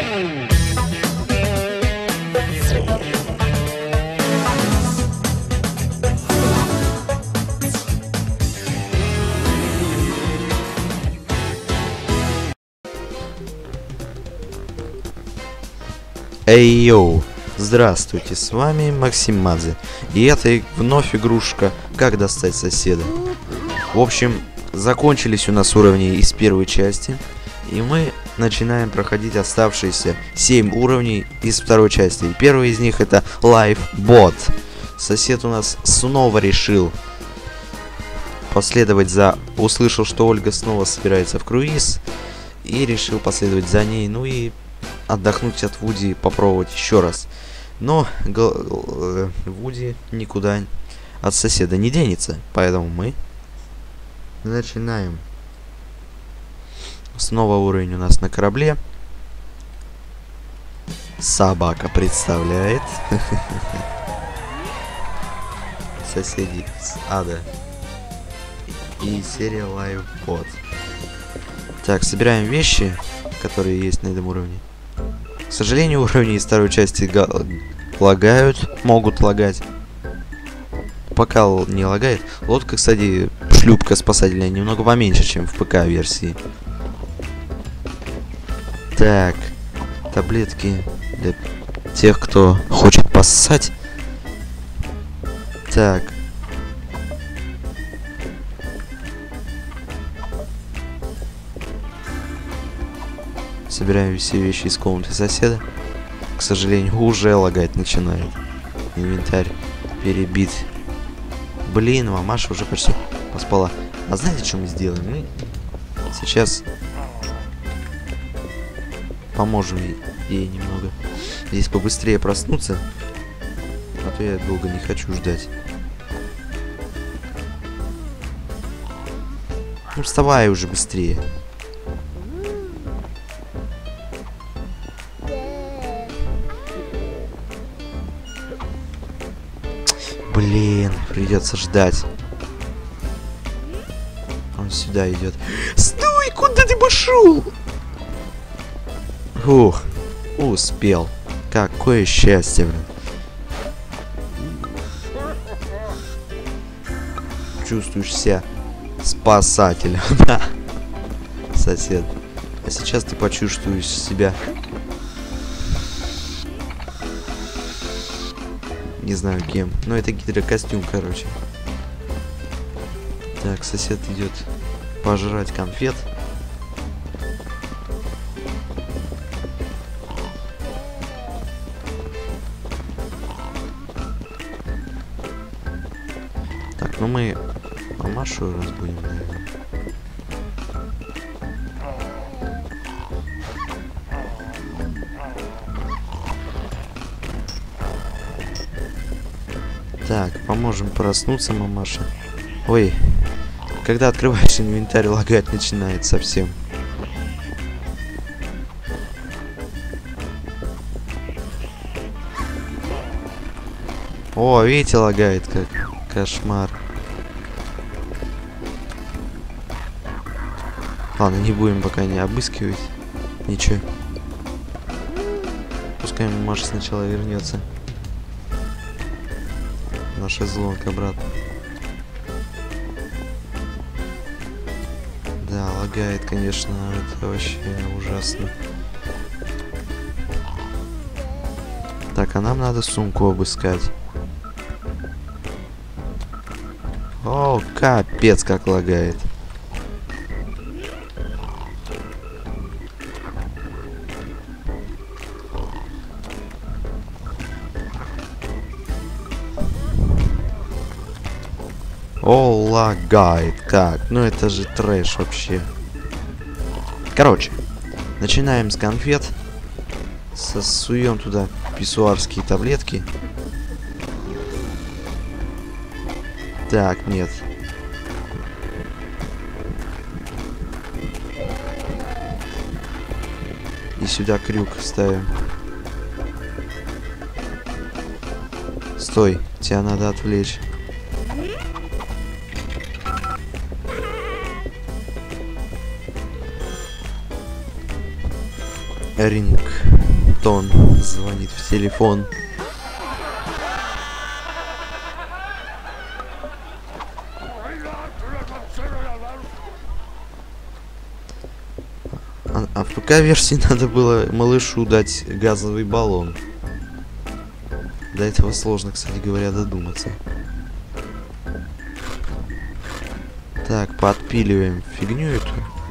Эй йоу! Здравствуйте, с вами Максим Мадзе. И это вновь игрушка «Как достать соседа». В общем, закончились у нас уровни из первой части. И мы начинаем проходить оставшиеся 7 уровней из второй части. И первый из них это Life Bot. Сосед у нас снова решил последовать за... Услышал, что Ольга снова собирается в круиз. И решил последовать за ней. Ну и отдохнуть от Вуди, попробовать еще раз. Но Вуди никуда от соседа не денется. Поэтому мы начинаем. Снова уровень у нас на корабле. Собака представляет. Соседи с ада. И серия Life Bot. Так, собираем вещи, которые есть на этом уровне. К сожалению, уровни из второй части лагают, могут лагать. Пока не лагает. Лодка, кстати, шлюпка спасательная, немного поменьше, чем в ПК-версии. Так, таблетки для тех, кто хочет поссать. Так. Собираем все вещи из комнаты соседа. К сожалению, уже лагать начинает. Инвентарь перебит. Блин, мамаша уже почти поспала. А знаете, что мы сделаем? Мы сейчас поможем ей немного. Здесь побыстрее проснуться. А то я долго не хочу ждать. Ну, вставай уже быстрее. Блин, придется ждать. Он сюда идет. Стой, куда ты пошел? Ух, успел. Какое счастье, блин. Чувствуешь себя спасателем, да, сосед. А сейчас ты почувствуешь себя, не знаю кем, но это гидрокостюм, короче. Так, сосед идет пожрать конфет. Так, ну мы мамашу разбудим, наверное. Так, поможем проснуться мамаше. Ой, когда открываешь инвентарь, лагать начинает совсем. О, видите, лагает как. Кошмар. Ладно, не будем пока не обыскивать. Ничего. Пускай мамаша сначала вернется. На шезлонг обратно. Да, лагает, конечно, это вообще ужасно. Так, а нам надо сумку обыскать. О, капец, как лагает. О, лагает как? Ну это же трэш вообще. Короче, начинаем с конфет. Засуем туда писсуарские таблетки. Так, нет. И сюда крюк ставим. Стой, тебя надо отвлечь. Рингтон звонит в телефон. А в ПК-версии надо было малышу дать газовый баллон. До этого сложно, кстати говоря, додуматься. Так, подпиливаем фигню эту.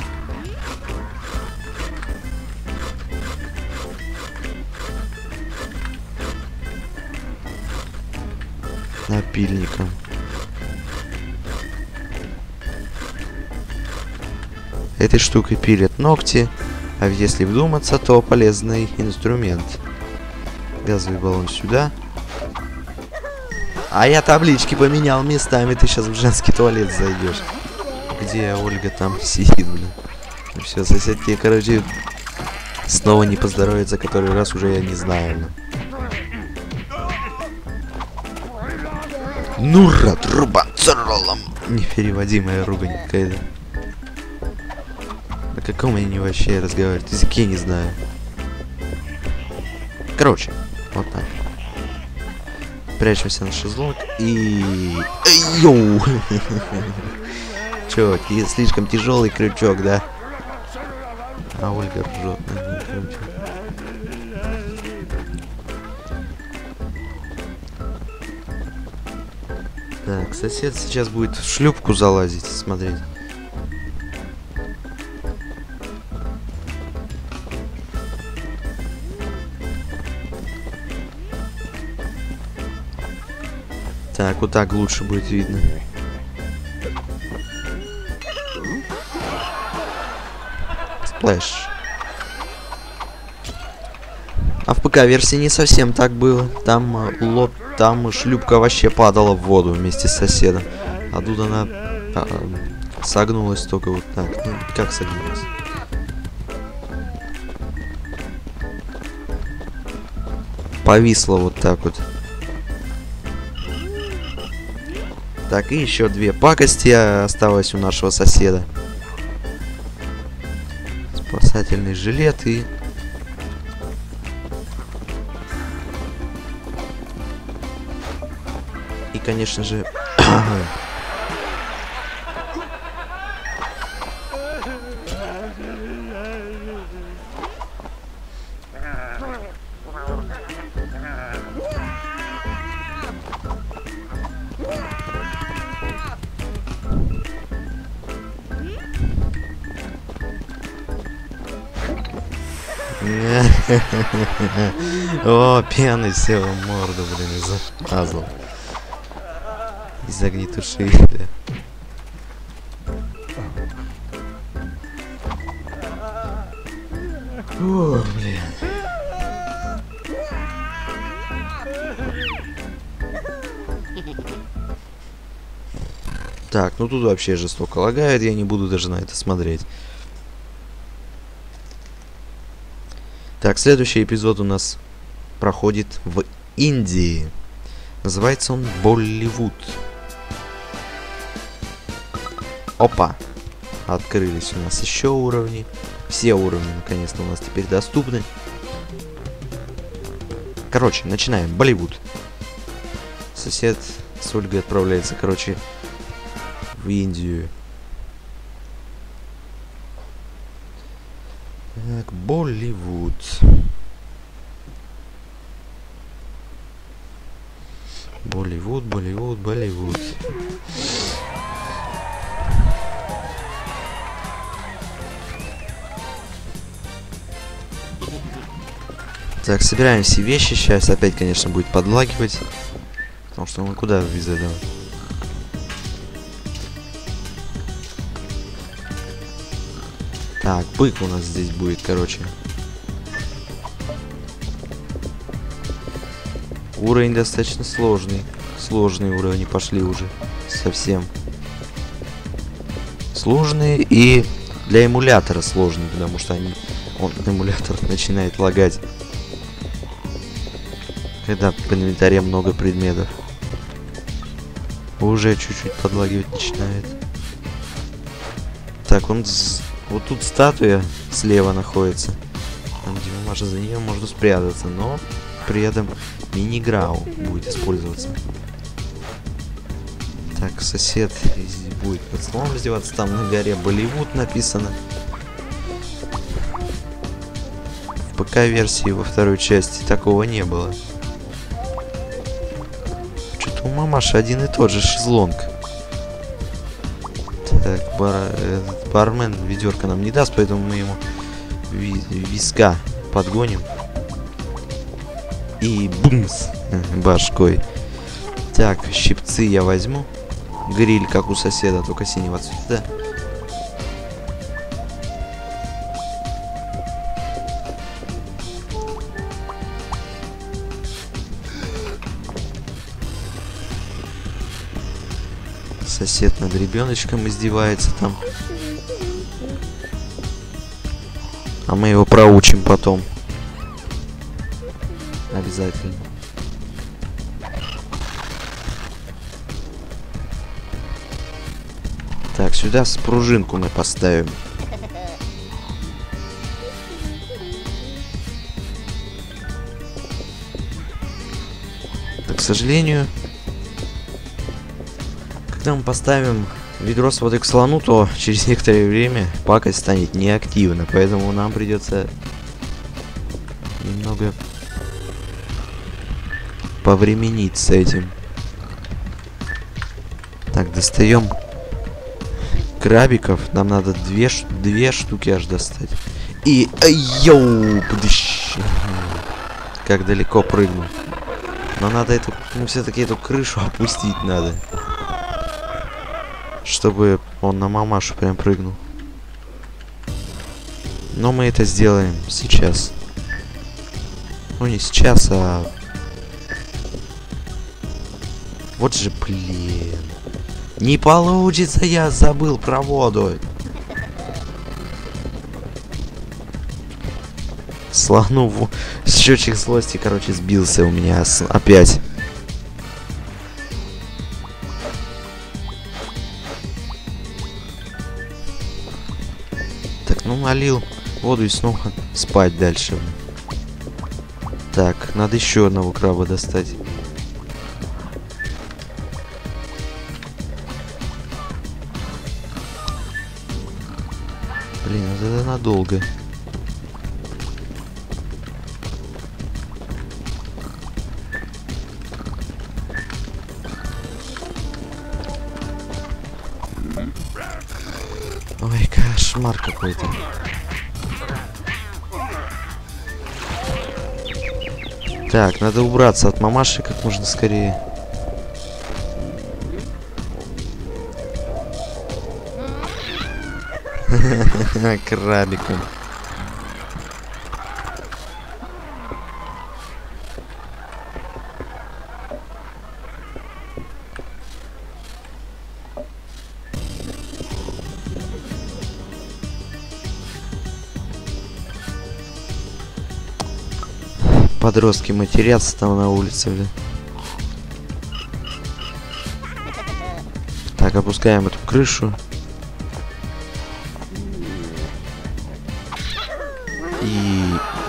Напильником. Этой штукой пилят ногти, а ведь если вдуматься, то полезный инструмент. Газовый баллон сюда. А я таблички поменял местами, ты сейчас в женский туалет зайдешь. Где Ольга там сидит, блин? Все, соседки, короче, снова не поздоровится, который раз уже я не знаю. Нура, труба, царолом. Непереводимая ругань какая-то. На каком они вообще разговаривают? Языке не знаю. Короче, вот так. Прячемся на шезлонг и... Йоу! Чё, слишком тяжелый крючок, да? А Ольга ржет на крючок. Так, сосед сейчас будет в шлюпку залазить, смотреть. Так, вот так лучше будет видно. Сплэш. А в ПК-версии не совсем так было. Там шлюпка вообще падала в воду вместе с соседом. А тут она согнулась только вот так. Ну, как согнулась? Повисла вот так вот. Так, и еще две пакости осталось у нашего соседа. Спасательный жилет и... И, конечно же... О, пеной села в морду, блин, замазал. Из огнетушителя. О, блин. Так, ну тут вообще жестоко лагает, я не буду даже на это смотреть. Так, следующий эпизод у нас проходит в Индии. Называется он Болливуд. Опа! Открылись у нас еще уровни. Все уровни наконец-то у нас теперь доступны. Короче, начинаем. Болливуд. Сосед с Ольгой отправляется, короче, в Индию. Так, Болливуд. Болливуд, Болливуд, Болливуд. Так, собираем все вещи. Сейчас опять, конечно, будет подлагивать. Потому что мы куда без этого? Так, бык у нас здесь будет, короче. Уровень достаточно сложный. Сложные уровни пошли уже. Совсем. Сложные и для эмулятора сложные, потому что эмулятор начинает лагать. Когда в инвентаре много предметов. Уже чуть-чуть подлагивать начинает. Так, он... Вот тут статуя слева находится. Там, где аж за нее можно спрятаться, но при этом мини-грау будет использоваться. Так, сосед будет под столом издеваться, там на горе Болливуд написано. В ПК-версии во второй части такого не было. Что-то у мамаши один и тот же шезлонг. Так, бармен ведерко нам не даст, поэтому мы ему виска подгоним. И бумс башкой. Так, щипцы я возьму. Гриль, как у соседа, только синего цвета. Сосед над ребеночком издевается там. А мы его проучим потом. Обязательно. Так, сюда пружинку мы поставим. Так, к сожалению, когда мы поставим ведро с водой к слону, то через некоторое время пакость станет неактивна, поэтому нам придется немного повременить с этим. Так, достаем крабиков. Нам надо две штуки аж достать. И... Йоу! Как далеко прыгнул. Но надо эту... Ну, все-таки эту крышу опустить надо. Чтобы он на мамашу прям прыгнул. Но мы это сделаем сейчас. Ну, не сейчас, а... Вот же, блин. Не получится, я забыл про воду. Слону счетчик злости, короче, сбился у меня опять. Так, ну налил воду и снова спать дальше. Так, надо еще одного краба достать. Блин, это надолго. Ой, кошмар какой-то. Так, надо убраться от мамаши как можно скорее. Крабиком. Подростки матерятся там на улице, бля. Так, опускаем эту крышу. И...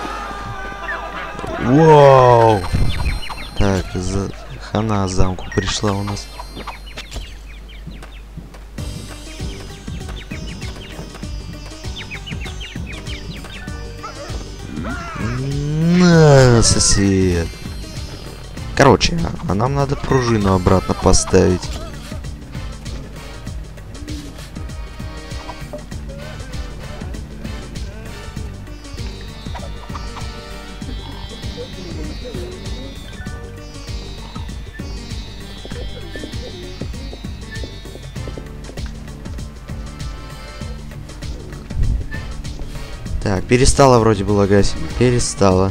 Вау! Так, хана замку пришла у нас. На, сосед. Короче, а нам надо пружину обратно поставить. Так, перестала вроде бы лагать. Перестала.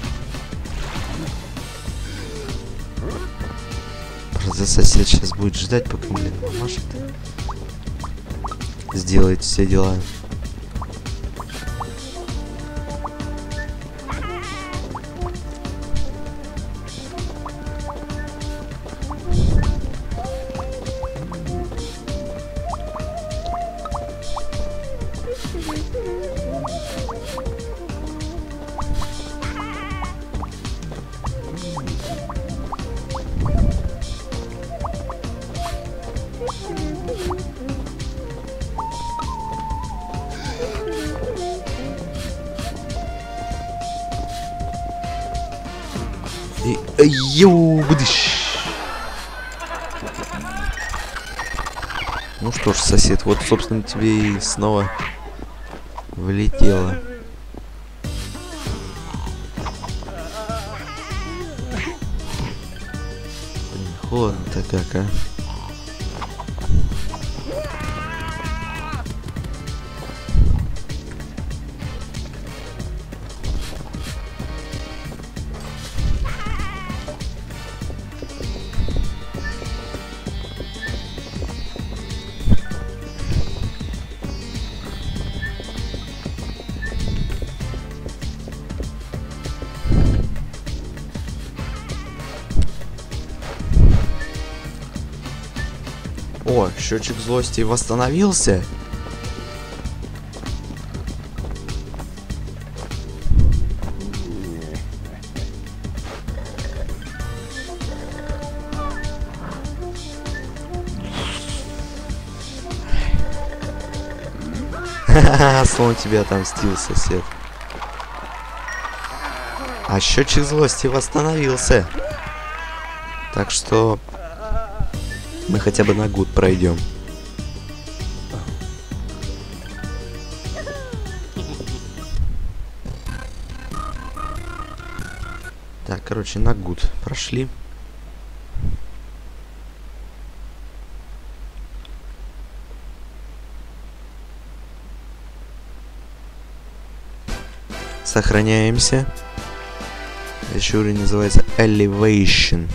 Правда, сосед сейчас будет ждать, пока, блин, мамаша сделает все дела. И... Ну что ж, сосед, вот, собственно, тебе и снова влетело. Блин, холодно-то как, а? О, счетчик злости восстановился. Ха-ха, словно тебя отомстил, сосед. А счетчик злости восстановился. Так что мы хотя бы на гуд пройдем. Так, короче, на гуд прошли. Сохраняемся. Еще уровень называется Elevation.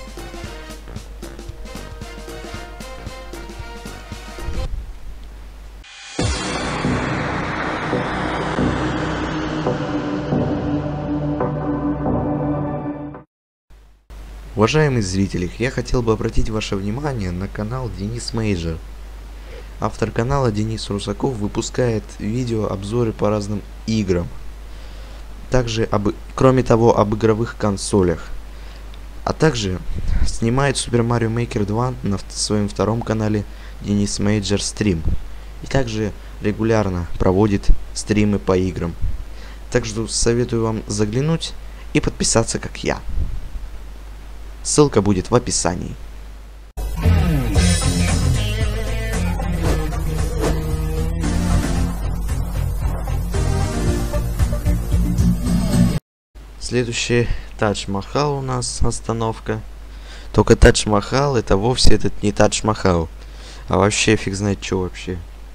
Уважаемые зрители, я хотел бы обратить ваше внимание на канал Денис Мейджор. Автор канала Денис Русаков выпускает видео-обзоры по разным играм. Также, кроме того, об игровых консолях. А также снимает Super Mario Maker 2 на своем втором канале Денис Мейджор Стрим. И также регулярно проводит стримы по играм. Также советую вам заглянуть и подписаться, как я. Ссылка будет в описании. Следующий Тадж-Махал у нас остановка. Только Тадж-Махал это вовсе этот не Тадж-Махал. А вообще фиг знает что вообще.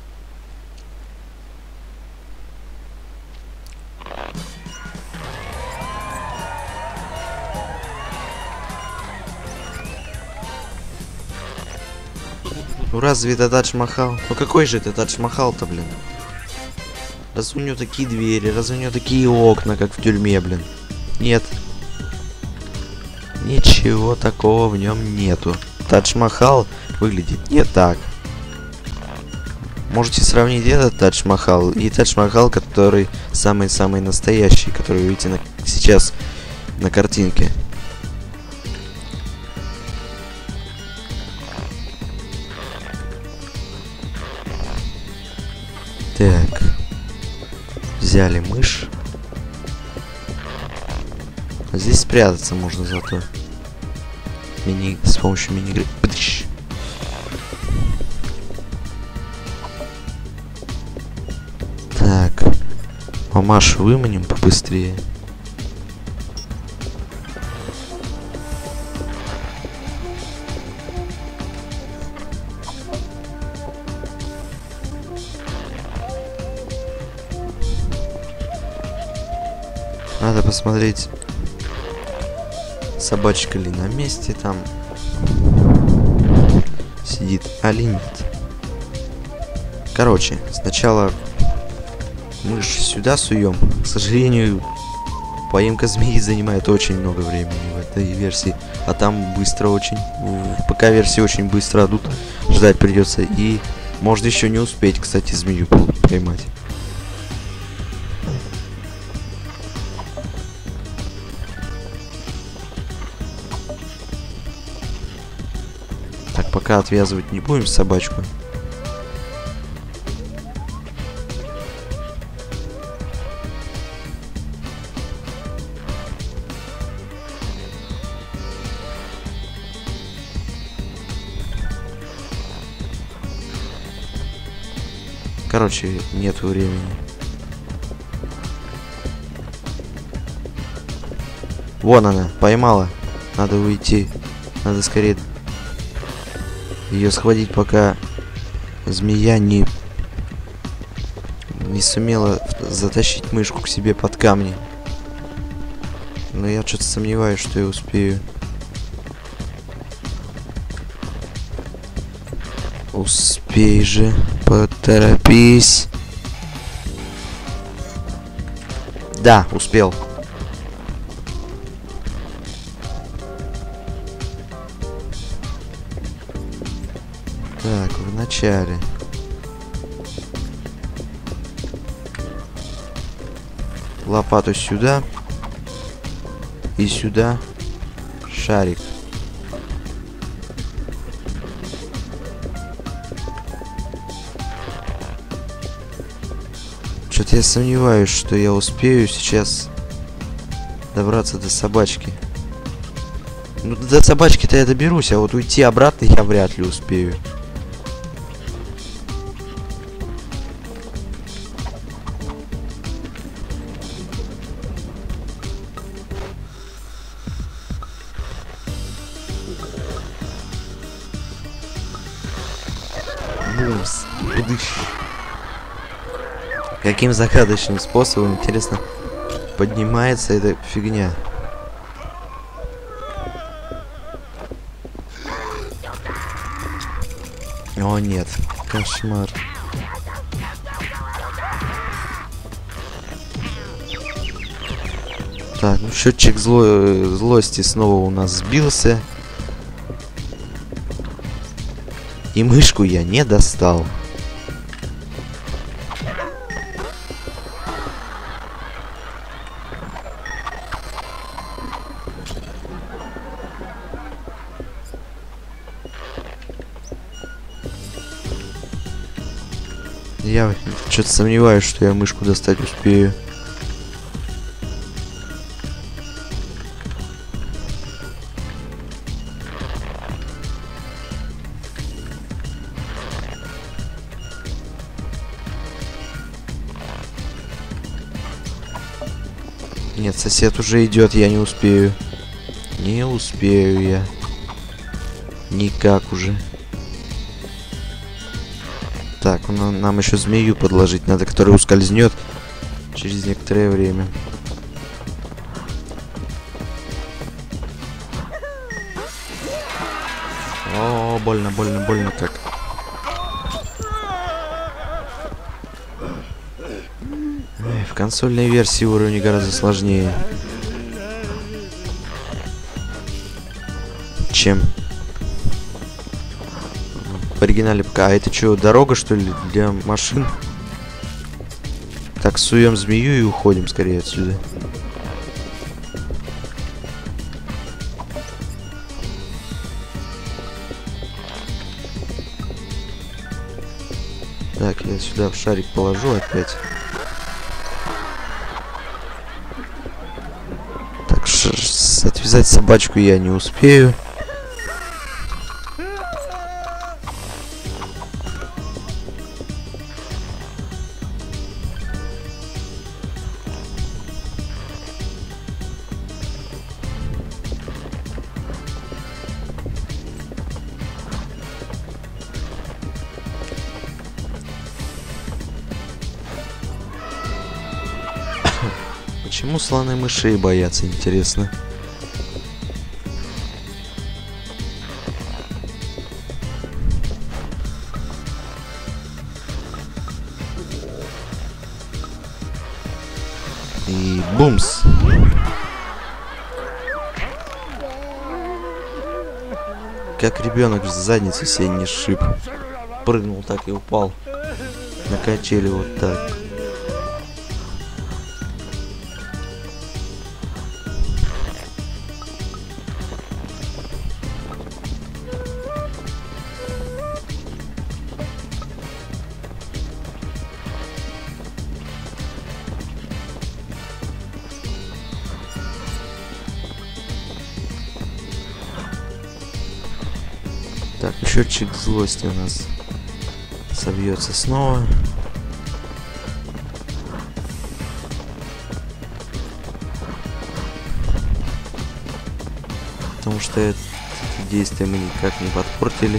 Ну разве это Тадж-Махал? Ну какой же это Тадж-Махал-то, блин? Разве у него такие двери, разве у него такие окна, как в тюрьме, блин? Нет. Ничего такого в нем нету. Тадж-Махал выглядит не так. Можете сравнить этот Тадж-Махал и Тадж-Махал, который самый-самый настоящий, который вы видите сейчас на картинке. Так. Взяли мышь. Здесь спрятаться можно зато. С помощью мини-игры. Так. Мамашу выманим побыстрее. Надо посмотреть, собачка ли на месте там сидит, али нет. Короче, сначала мышь сюда суем. К сожалению, поимка змеи занимает очень много времени в этой версии. А там быстро очень. В ПК-версии очень быстро, а тут ждать придется. И можно еще не успеть, кстати, змею поймать. Так, пока отвязывать не будем собачку. Короче, нет времени. Вон она, поймала. Надо уйти. Надо скорее ее схватить, пока змея не сумела затащить мышку к себе под камни. Но я что-то сомневаюсь, что я успею. Успей же, поторопись. Да, успел. Так, в начале. Лопату сюда. И сюда. Шарик. Что-то я сомневаюсь, что я успею сейчас добраться до собачки. Ну, до собачки-то я доберусь, а вот уйти обратно я вряд ли успею. Бумс. Удыщ. Каким загадочным способом, интересно, поднимается эта фигня? О нет, кошмар. Так, ну счетчик злости снова у нас сбился. И мышку я не достал. Я что-то сомневаюсь, что я мышку достать успею. Нет, сосед уже идет, я не успею. Не успею я. Никак уже. Так, нам еще змею подложить надо, которая ускользнет через некоторое время. О, больно, больно, больно как. Эх, в консольной версии уровень гораздо сложнее, чем в оригинале ПК. А это что, дорога, что ли, для машин? Так, суем змею и уходим скорее отсюда. Так, я сюда в шарик положу опять. Так, отвязать собачку я не успею. Почему слоны мышей боятся, интересно? И бумс! Как ребенок в задницу себе не сшиб. Прыгнул так и упал. На качели вот так. Так, счетчик злости у нас собьется снова. потому что это действие мы никак не подпортили.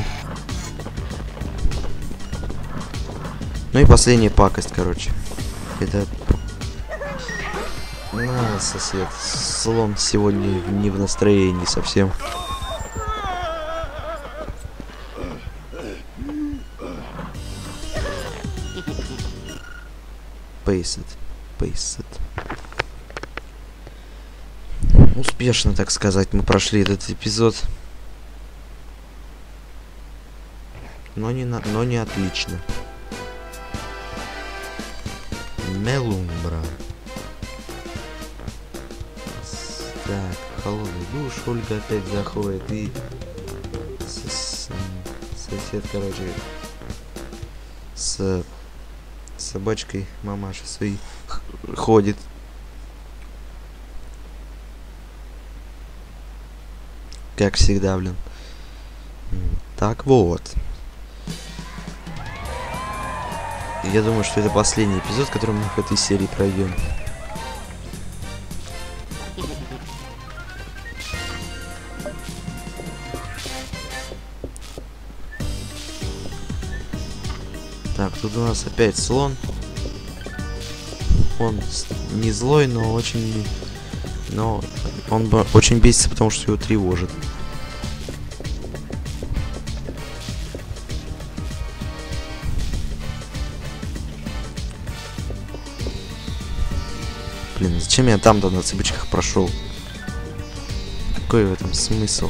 Ну и последняя пакость, короче. Это... На, сосед. Слон сегодня не в настроении совсем. Пейсет. Успешно, так сказать, мы прошли этот эпизод. Но не отлично. Мелумбра. Так, холодный душ. Ольга опять заходит и... Сосед, короче, с собачкой мамашей своей ходит. Как всегда, блин. Так вот. Я думаю, что это последний эпизод, который мы в этой серии пройдем. Так, тут у нас опять слон. Он не злой, но очень... Но он очень бесится, потому что его тревожит. Блин, зачем я там-то на цыпочках прошел? Какой в этом смысл?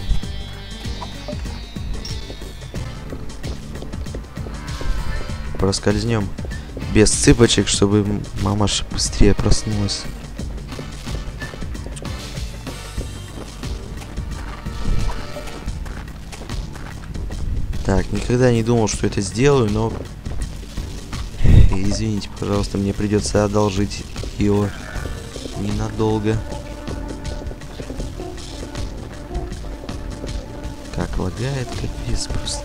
Проскользнем без цыпочек, чтобы мамаша быстрее проснулась. Так, никогда не думал, что это сделаю, но... Извините, пожалуйста, мне придется одолжить его ненадолго. Как лагает, капец просто.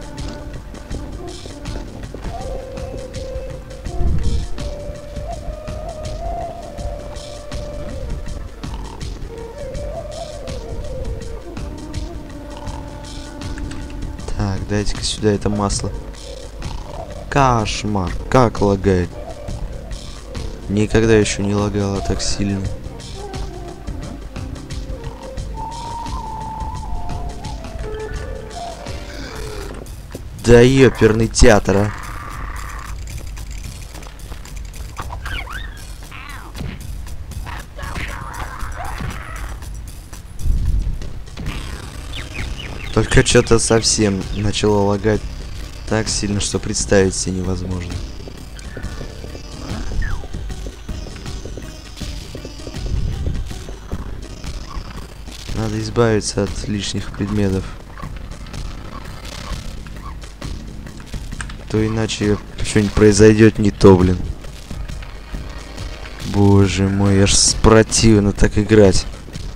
Так, дайте-ка сюда это масло. Кошмар, как лагает. Никогда еще не лагало так сильно. Да ёперный театр, а. Только что-то совсем начало лагать так сильно, что представить себе невозможно. Надо избавиться от лишних предметов. То иначе что-нибудь произойдет не то, блин. Боже мой, аж противно так играть.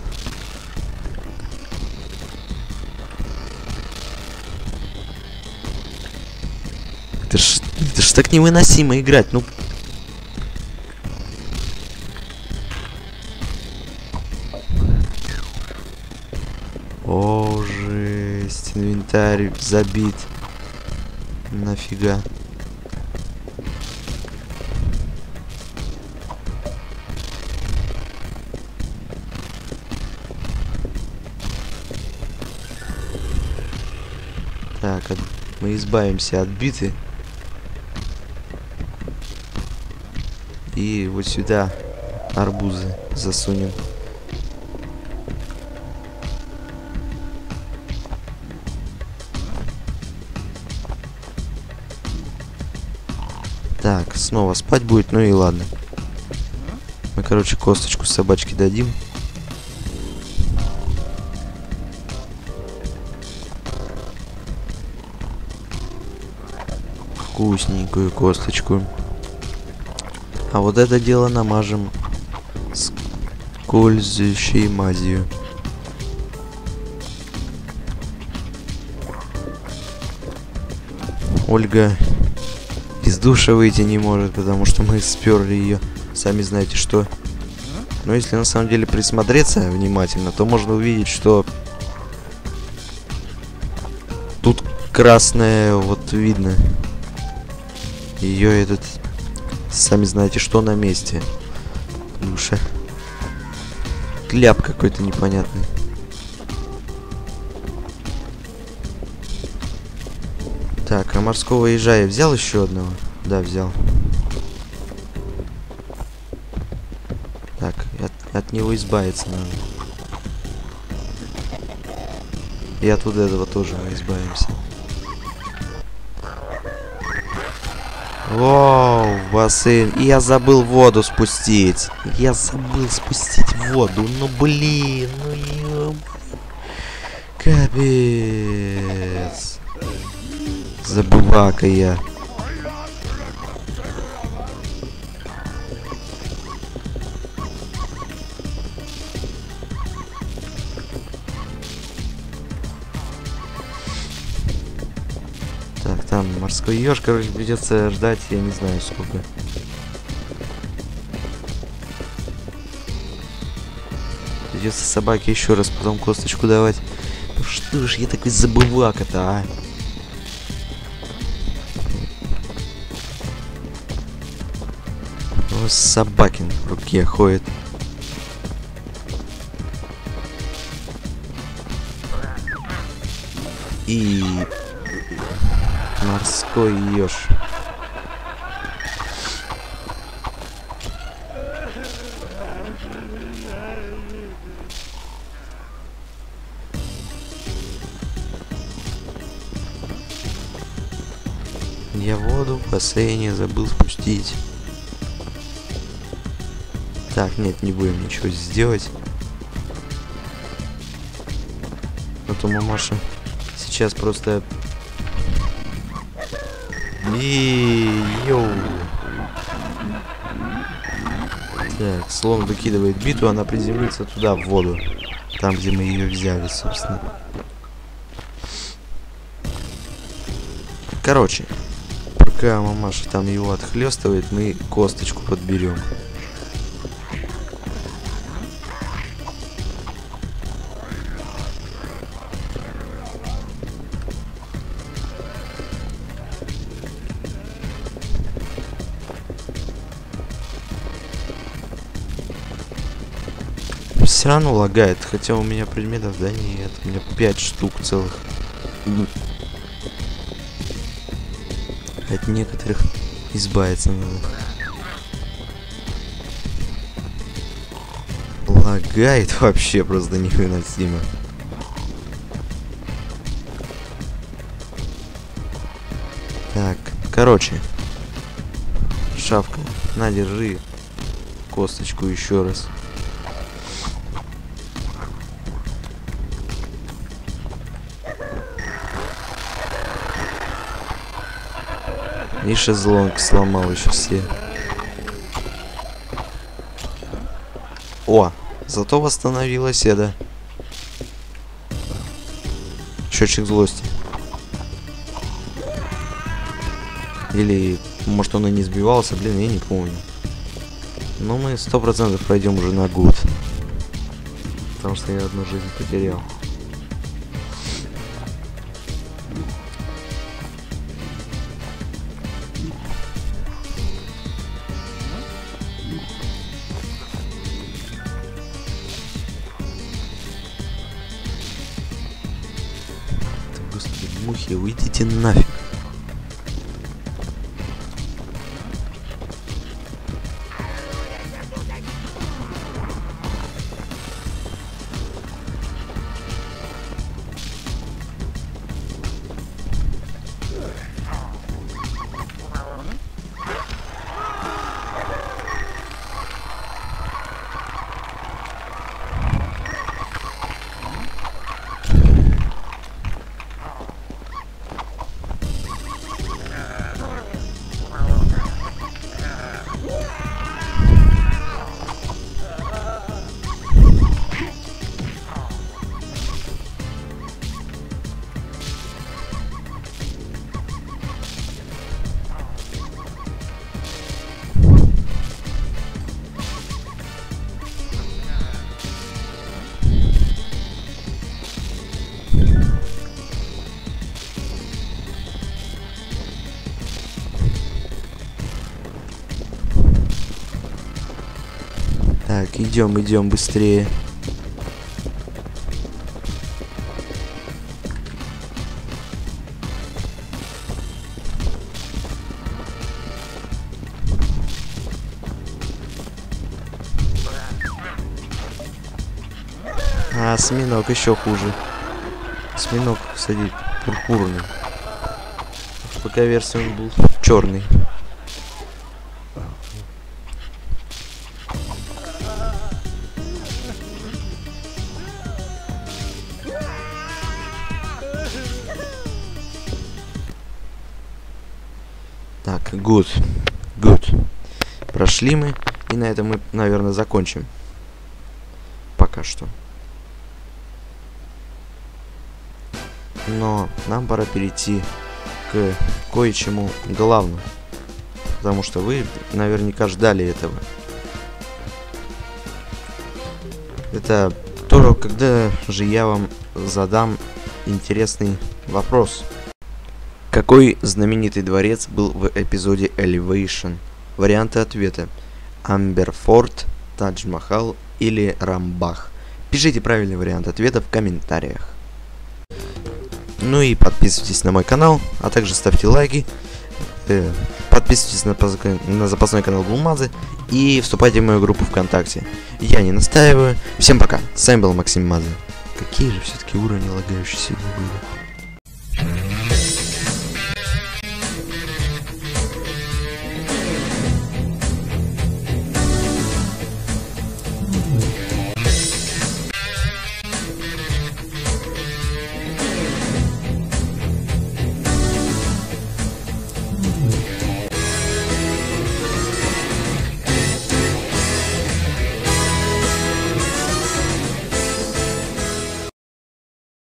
Это ж так невыносимо играть, ну. О, жесть, инвентарь забит. Нафига. Так, мы избавимся от биты. И вот сюда арбузы засунем. Так, снова спать будет, ну и ладно. Мы, короче, косточку собачке дадим. Вкусненькую косточку. А вот это дело намажем скользящей мазью. Ольга из душа выйти не может, потому что мы сперли ее. Сами знаете что. Но если на самом деле присмотреться внимательно, то можно увидеть, что красная, вот видно. Ее этот, сами знаете, что на месте. Душа. Кляп какой-то непонятный. Так, а морского ежа я взял еще одного? Да, взял. Так, от него избавиться надо. И от вот этого тоже мы избавимся. Воу, в бассейн. И я забыл воду спустить. Я забыл спустить воду. Ну блин, ну ёб... Капец. Забывака я. Так, там морской еж, короче, придется ждать, я не знаю сколько. Придется собаке еще раз потом косточку давать. Ну что ж я такой забывака-то, а? Ну, собакин в руке ходит. И... морской еж. Я воду в бассейне забыл спустить. Так, нет, не будем ничего сделать. А то мамаша сейчас просто... Йоу. Так, слон выкидывает биту, она приземлится туда, в воду. Там, где мы ее взяли, собственно. Короче, пока мамаша там его отхлестывает, мы косточку подберем. Все равно лагает, хотя у меня предметов, да нет, у меня 5 штук целых. От некоторых избавиться надо. Лагает вообще просто невыносимо. Так, короче. Шавка, на, держи косточку еще раз. И шезлонг сломал еще все. О, зато восстановилась эта. Счетчик злости. Или, может, он и не сбивался, блин, я не помню. Но мы 100% пройдем уже на гуд. Потому что я одну жизнь потерял. Господи, мухи, уйдите нафиг. Так, идем быстрее. А осьминог еще хуже. Осьминог, кстати, пурпурный. В ПК-версии он был черный. Так, good. Прошли мы, и на этом мы, наверное, закончим. Пока что. Но нам пора перейти к кое-чему главному. Потому что вы наверняка ждали этого. Это то, когда же я вам задам интересный вопрос. Какой знаменитый дворец был в эпизоде Elevation? Варианты ответа: Амберфорт, Тадж-Махал или Рамбах. Пишите правильный вариант ответа в комментариях. Ну и подписывайтесь на мой канал, а также ставьте лайки. Подписывайтесь на запасной канал Глумазы и вступайте в мою группу ВКонтакте. Я не настаиваю. Всем пока. С вами был Максим Мазы. Какие же все-таки уровни лагающие сегодня были.